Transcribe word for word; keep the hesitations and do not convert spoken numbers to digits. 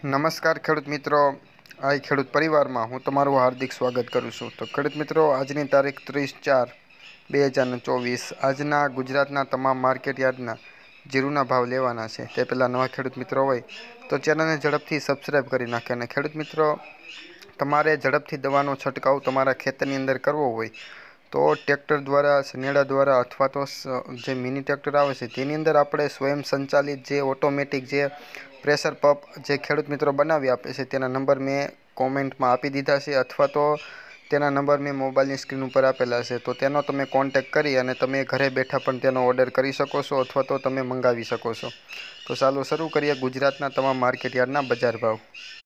નમસ્કાર ખેડૂત મિત્રો, આ ખેડૂત પરિવારમાં હું તમારું હાર્દિક સ્વાગત કરું છું. તો ખેડૂત મિત્રો, આજની તારીખ ત્રીસ ચાર બે હજાર ચોવીસ. આજના ગુજરાતના તમામ માર્કેટ યાર્ડના જીરુના ભાવ લેવાના છે. તે પહેલાં નવા ખેડૂત મિત્રો હોય તો ચેનલને ઝડપથી સબસ્ક્રાઈબ કરી નાખે. અને ખેડૂત મિત્રો, તમારે ઝડપથી દવાનો છંટકાવ તમારા ખેતરની અંદર કરવો હોય તો ટ્રેક્ટર દ્વારા, સનેડા દ્વારા અથવા તો જે મિની ટ્રેક્ટર આવે છે તેની અંદર આપણે સ્વયં સંચાલિત જે ઓટોમેટિક જે પ્રેશર પંપ જે ખેડૂત મિત્રો બનાવી આપે છે તેના નંબર મેં કોમેન્ટમાં આપી દીધા છે, અથવા તો તેના નંબર મેં મોબાઈલની સ્ક્રીન ઉપર આપેલા છે. તો તેનો તમે કોન્ટેક્ટ કરી અને તમે ઘરે બેઠા પણ તેનો ઓર્ડર કરી શકો છો, અથવા તો તમે મંગાવી શકો છો. તો ચાલો શરૂ કરીએ ગુજરાતના તમામ માર્કેટ યાર્ડના બજાર ભાવ.